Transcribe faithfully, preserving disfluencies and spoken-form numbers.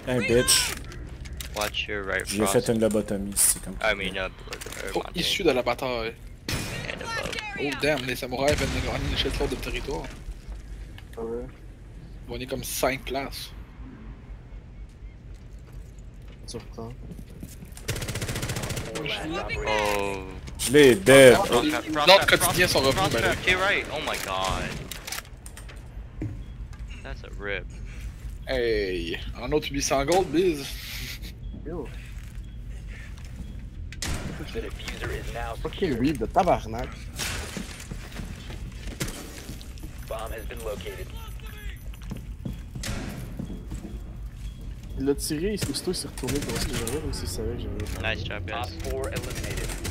Un bitch. Watch your right. J'ai fait une lobotomie ici comme. I mean, uh, Oh, issu de la bataille. and above. Oh damn, les samouraïs viennent de gagner une échelle forte de territoire. Ah ouais. Ils vont gagner comme cinq places. Surprend. Oh. Je l'ai dead. Oh, l'ordre quotidien sont revenus, ben là. Okay, right. Oh my god. That's a rip. Hey, un autre huit cents gold, biz. Yo. The diffuser is now Fucking secure. weed de tabarnak. Bomb has been located. Il l'a tiré, aussitôt il s'est retourné pour ce que j'avais, même s'il savait que j'avais. Nice job, Op guys. four eliminated.